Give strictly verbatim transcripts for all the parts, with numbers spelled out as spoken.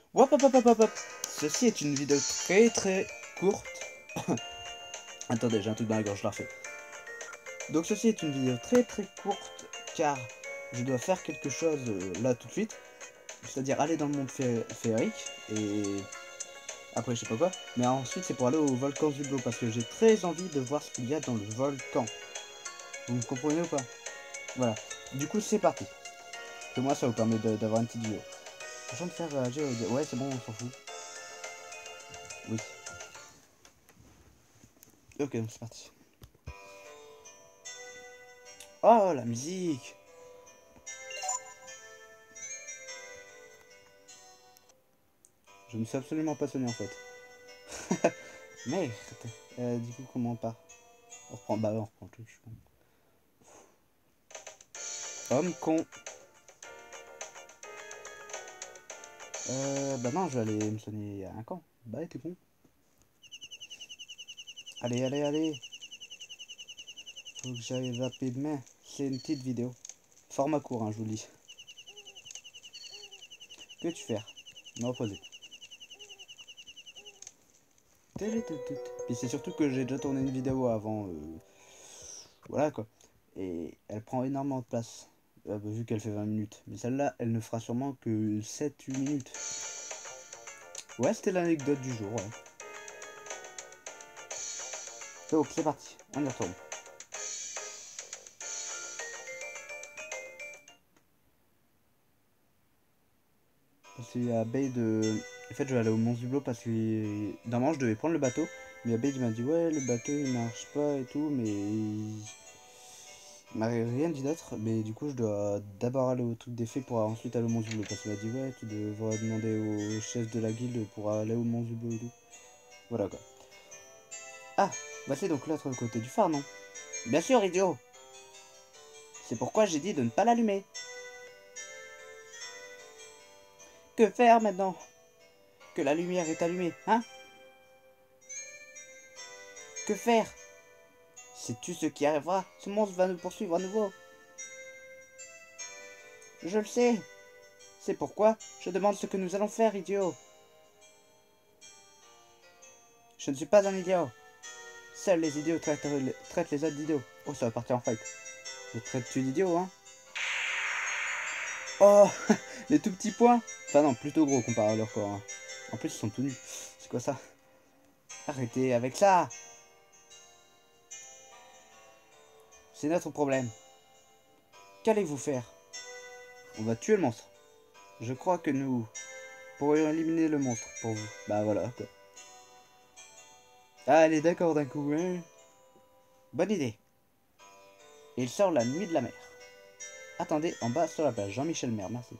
Hop, hop, hop, hop, hop, hop. Ceci est une vidéo très très courte. Attendez, j'ai un truc dans la gorge, je la refais. Donc ceci est une vidéo très très courte car je dois faire quelque chose euh, là tout de suite. C'est-à-dire aller dans le monde fé féerique et après je sais pas quoi. Mais ensuite c'est pour aller au volcan Zublo parce que j'ai très envie de voir ce qu'il y a dans le volcan. Vous me comprenez ou pas? Voilà. Du coup c'est parti. Que moi ça vous permet d'avoir une petite vidéo. Je de faire réagir au... Ouais c'est bon, on s'en fout. Oui. Ok, donc c'est parti. Oh la musique. Je ne suis absolument pas sonné en fait. Merde. Euh, du coup comment on part? On reprend, bah on reprend le truc, je suis con. Homme con. Euh, bah non, je vais aller me soigner à un camp. Bah t'es con. Allez, allez, allez. Faut que j'aille rapidement. C'est une petite vidéo. Format court, hein, je vous le dis. Que tu faire? Me reposer. Puis c'est surtout que j'ai déjà tourné une vidéo avant. Euh... Voilà quoi. Et elle prend énormément de place. Euh, vu qu'elle fait vingt minutes. Mais celle-là, elle ne fera sûrement que sept huit minutes. Ouais, c'était l'anecdote du jour, ouais. Donc c'est parti, on y retourne. C'est à Baye de... En fait je vais aller au Mont Zublo parce que normalement je devais prendre le bateau. Mais Baye il m'a dit ouais le bateau il marche pas et tout mais... Il m'a rien dit d'autre. Mais du coup je dois d'abord aller au truc des fées pour ensuite aller au Mont Zublo. Parce qu'il m'a dit ouais tu devrais demander au chef de la guilde pour aller au Mont Zublo et tout. Voilà quoi. Ah bah c'est donc l'autre côté du phare non? Bien sûr idiot. C'est pourquoi j'ai dit de ne pas l'allumer. Que faire maintenant que la lumière est allumée, hein? Que faire? Sais-tu ce qui arrivera? Ce monstre va nous poursuivre à nouveau. Je le sais. C'est pourquoi je demande ce que nous allons faire, idiot. Je ne suis pas un idiot. Seuls les idiots traitent, traitent les autres d'idiots. Oh, ça va partir en fight. Je traite-tu d'idiot, hein? Oh, les tout petits points. Enfin non, plutôt gros comparé à leur corps. Hein. En plus, ils sont tout nus. C'est quoi ça? Arrêtez avec ça. C'est notre problème. Qu'allez-vous faire? On va tuer le monstre. Je crois que nous pourrions éliminer le monstre pour vous. Bah voilà, quoi. Ah, allez, d'accord d'un coup, hein. Bonne idée. Il sort la nuit de la mer. Attendez, en bas sur la plage. Jean-Michel Maire, merci.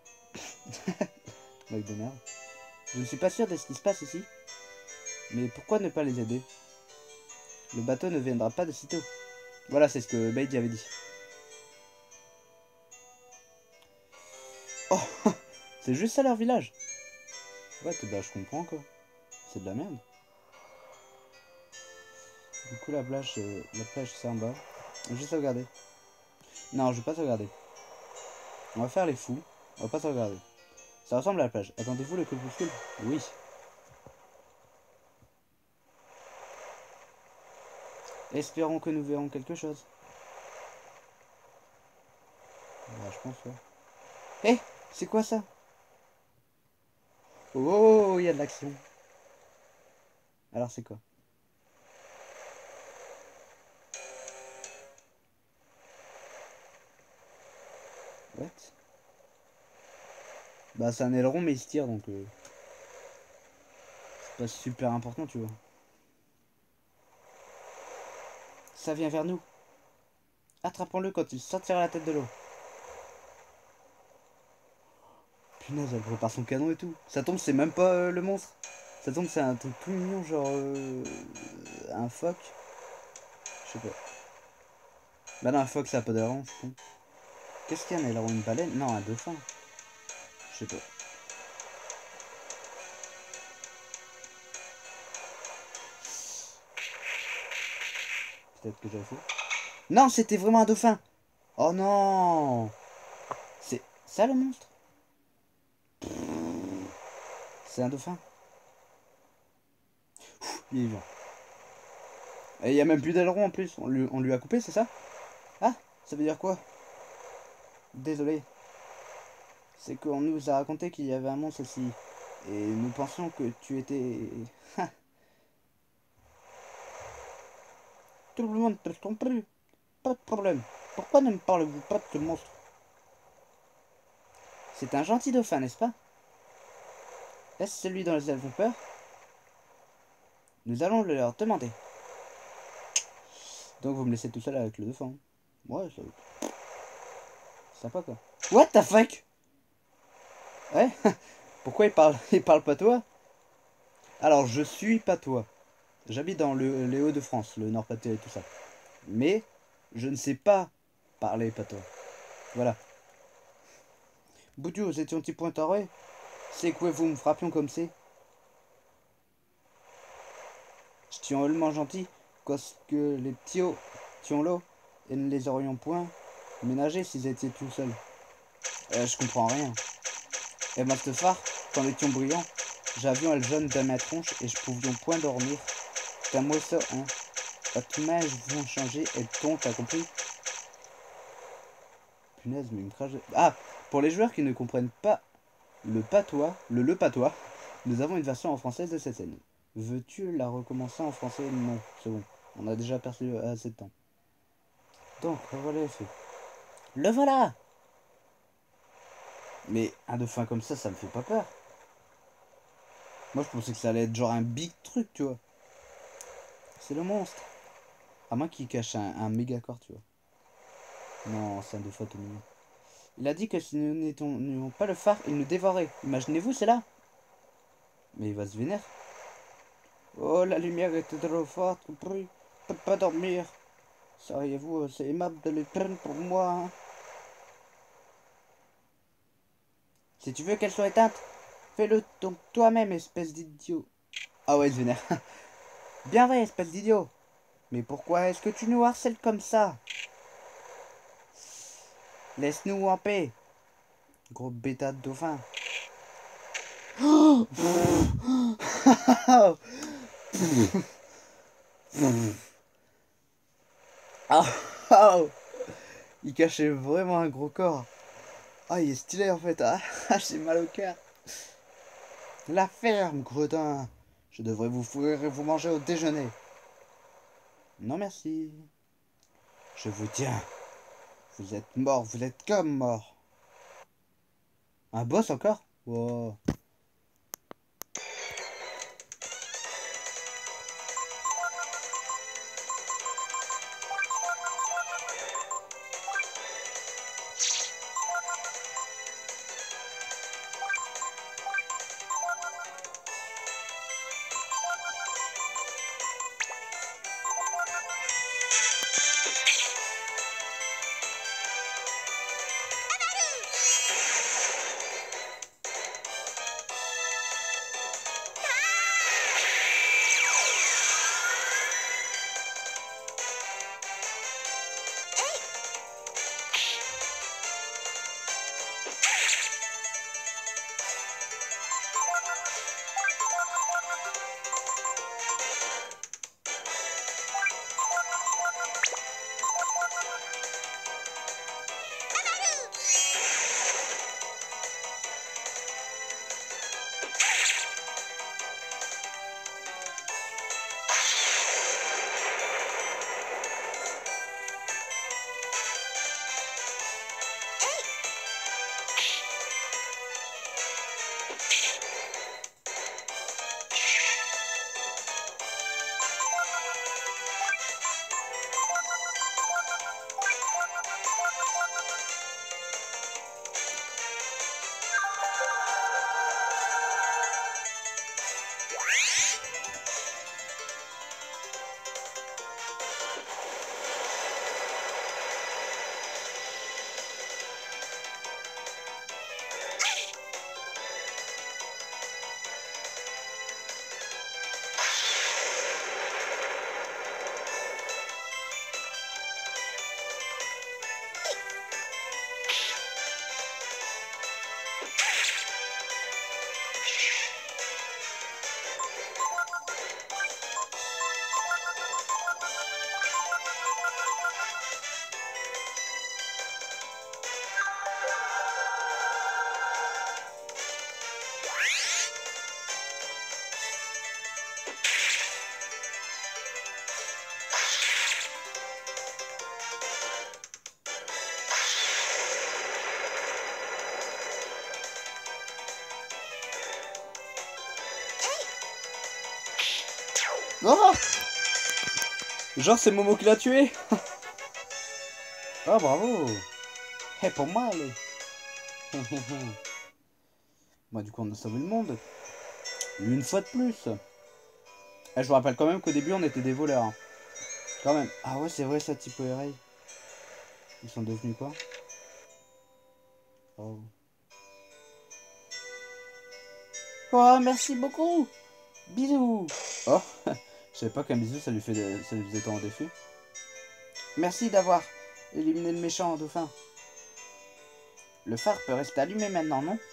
Mec de merde. Je ne suis pas sûr de ce qui se passe ici. Mais pourquoi ne pas les aider? Le bateau ne viendra pas de sitôt. Voilà, c'est ce que Baidi avait dit. Oh, c'est juste ça leur village. Ouais, bah je comprends quoi. C'est de la merde. Du coup, la plage, euh, la plage c'est en bas. Je vais juste sauvegarder. Non, je vais pas sauvegarder. On va faire les fous. On va pas sauvegarder. Ça ressemble à la plage. Attendez-vous le crépuscule? Oui. Espérons que nous verrons quelque chose. Bah, je pense, ouais. Hé, hey, c'est quoi ça? Oh, il y a de l'action. Alors, c'est quoi? What? Bah, c'est un aileron, mais il se tire donc. Euh, c'est pas super important, tu vois. Ça vient vers nous. Attrapons-le quand il sortira la tête de l'eau. Punaise, elle prépare son canon et tout. Ça tombe, c'est même pas euh, le monstre. Ça tombe, c'est un truc tout mignon, genre. Euh, un phoque. Je sais pas. Bah non, un phoque, ça a pas d'aileron, c'est con. Qu'est-ce qu'il y a un aileron? Une baleine? Non, un dauphin. Je sais pas. Peut-être que j'avais fait. Non, c'était vraiment un dauphin. Oh non. C'est ça le monstre? C'est un dauphin. Ouf, il est vivant. Et il n'y a même plus d'aileron en plus. On lui, on lui a coupé, c'est ça? Ah, ça veut dire quoi? Désolé. C'est qu'on nous a raconté qu'il y avait un monstre ici. Et nous pensions que tu étais... Tout le monde peut se tromper. Pas de problème. Pourquoi ne me parlez-vous pas de ce monstre? C'est un gentil dauphin, n'est-ce pas? Est-ce celui dont les elfes ont peur? Nous allons le leur demander. Donc vous me laissez tout seul avec le dauphin. Ouais, ça... sympa quoi. What the fuck? Ouais. Pourquoi il parle, il parle patois? Alors je suis patois. J'habite dans le, les Hauts-de-France, le Nord-Pas-de-Calais et tout ça. Mais je ne sais pas parler patois. Voilà. Boudiou, c'est un petit point taré. C'est quoi vous me frappions comme c'est? Je suis tellement gentil parce que les petits tions là et ne les aurions point ménagés s'ils étaient tout seuls. Euh, je comprends rien. Et Mastefar, quand étions brillants, j'avions le jeune dans ma tronche et je pouvions point dormir. C'est à moi ça, hein. Pas tout mains vont changer et ton, t'as compris? Punaise, mais il me crache. Ah, pour les joueurs qui ne comprennent pas le patois, le le patois, nous avons une version en française de cette scène. Veux-tu la recommencer en français? Non, c'est bon. On a déjà perçu assez de temps. Donc, voilà les faits. Le voilà! Mais un dauphin comme ça, ça me fait pas peur. Moi, je pensais que ça allait être genre un big truc, tu vois. C'est le monstre. À moins qu'il cache un, un méga corps, tu vois. Non, c'est un dauphin tout mignon. Il a dit que si nous n'étions pas le phare, il nous dévorait. Imaginez-vous, c'est là. Mais il va se vénère. Oh, la lumière était trop forte, compris. Je peux pas dormir. Seriez-vous assez aimable de les prendre pour moi, hein? Si tu veux qu'elle soit éteinte, fais-le donc toi-même, espèce d'idiot. Ah ouais, il se vénère. Bien vrai, espèce d'idiot. Mais pourquoi est-ce que tu nous harcèles comme ça? Laisse-nous en paix. Gros bêta de dauphin. Oh oh, il cachait vraiment un gros corps. Ah, il est stylé en fait. Ah, j'ai mal au cœur. La ferme, gredin. Je devrais vous fourrir et vous manger au déjeuner. Non merci. Je vous tiens. Vous êtes mort, vous êtes comme mort. Un boss encore? Wow. Oh, genre c'est Momo qui l'a tué. Oh bravo. Hey, pour moi allez. Moi du coup on a sauvé le monde. Une fois de plus. Eh, je vous rappelle quand même qu'au début on était des voleurs. Hein. Quand même. Ah ouais c'est vrai ça Tipo et Ray. Ils sont devenus quoi? Oh. Oh merci beaucoup. Bisous. Oh. Je savais pas qu'un bisou ça lui, fait de... ça lui faisait tant de défi. Merci d'avoir éliminé le méchant dauphin. Le phare peut rester allumé maintenant, non?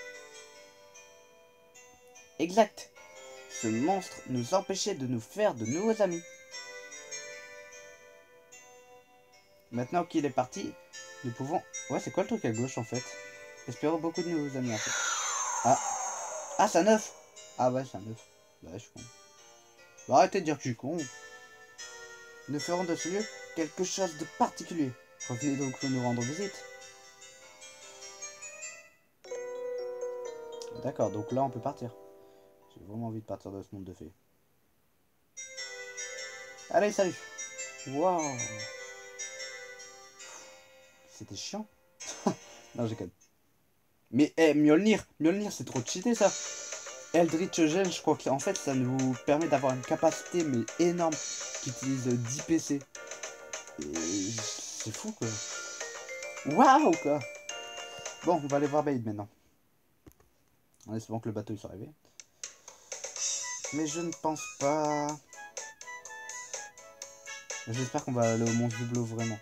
Exact. Ce monstre nous empêchait de nous faire de nouveaux amis. Maintenant qu'il est parti, nous pouvons... Ouais, c'est quoi le truc à gauche en fait? Espérons beaucoup de nouveaux amis en fait. Ah. Ah, c'est un œuf. Ah ouais, c'est un œuf. Bah, je suis con. Bah, arrêtez de dire que je suis con. Nous ferons de ce lieu quelque chose de particulier. Revenez donc nous rendre visite. D'accord, donc là on peut partir. J'ai vraiment envie de partir de ce monde de fées. Allez, salut. Waouh. C'était chiant. Non, j'ai quand même. Mais eh, Mjolnir, Mjolnir c'est trop cheaté ça. Eldritch Gel, je crois que en fait ça nous permet d'avoir une capacité mais énorme qui utilise dix P C. Et c'est fou quoi. Waouh quoi. Bon, on va aller voir Bade maintenant. En espérant que le bateau il soit arrivé. Mais je ne pense pas. J'espère qu'on va aller au Mont Hublot vraiment.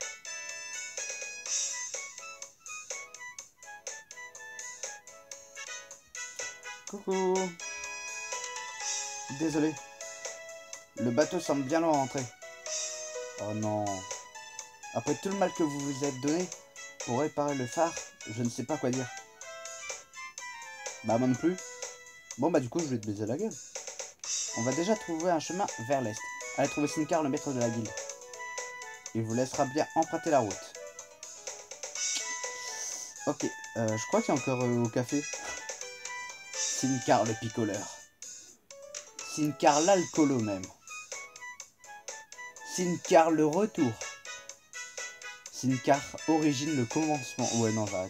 Coucou. Désolé. Le bateau semble bien loin à rentrer. Oh non. Après tout le mal que vous vous êtes donné pour réparer le phare, je ne sais pas quoi dire. Bah moi non plus. Bon bah du coup je vais te baiser la gueule. On va déjà trouver un chemin vers l'est. Allez trouver Sinkar, le maître de la guilde. Il vous laissera bien emprunter la route. Ok, euh, je crois qu'il y a encore euh, au café. Sinkar le picoleur. Sinkar l'alcoolo même. Sinkar le retour. Sinkar origine le commencement. Ouais non j'arrête.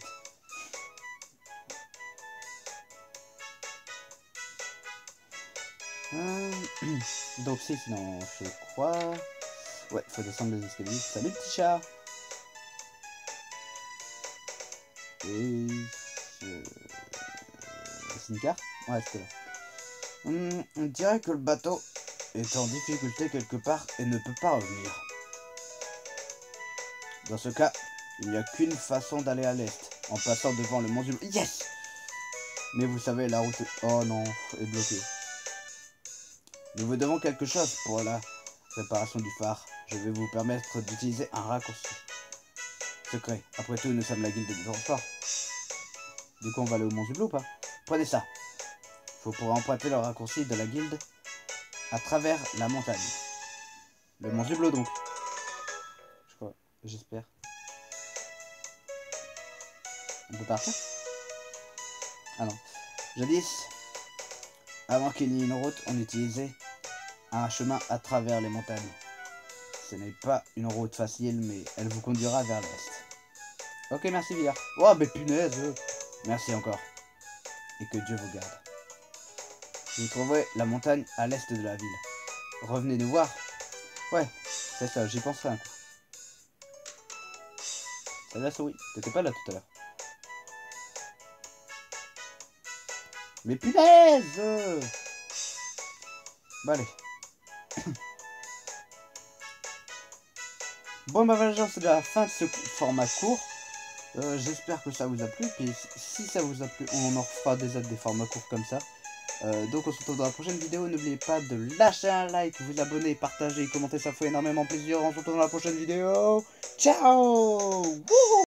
Euh, donc si sinon je crois. Ouais, faut descendre les escaliers. Salut petit chat. Et je... Sinkar. Ouais c'était là. Hum, on dirait que le bateau est en difficulté quelque part et ne peut pas revenir. Dans ce cas, il n'y a qu'une façon d'aller à l'est, en passant devant le mont du... Yes. Mais vous savez, la route... Oh non, est bloquée. Nous vous devons quelque chose pour la réparation du phare. Je vais vous permettre d'utiliser un raccourci. Secret. Après tout, nous sommes la guilde des transports. Du coup, on va aller au mont du Blou ou pas? Prenez ça. Vous pourrez emprunter le raccourci de la guilde à travers la montagne. Le mont du Blou donc. Je crois, j'espère. On peut partir? Ah non. Jadis, avant qu'il n'y ait une route, on utilisait un chemin à travers les montagnes. Ce n'est pas une route facile, mais elle vous conduira vers l'est. Ok, merci Villard. Oh, mais punaise. Merci encore. Et que Dieu vous garde. Vous trouverez la montagne à l'est de la ville. Revenez nous voir. Ouais, c'est ça, j'y penserai un coup. Salut la souris, t'étais pas là tout à l'heure. Mais punaise. Bon allez. Bon bah voilà, c'est la fin de ce format court. Euh, J'espère que ça vous a plu. Puis si ça vous a plu, on en refera des autres des formats courts comme ça. Euh, donc on se retrouve dans la prochaine vidéo. N'oubliez pas de lâcher un like, vous abonner, partager, commenter, ça fait énormément plaisir. On se retrouve dans la prochaine vidéo. Ciao. Wouhou.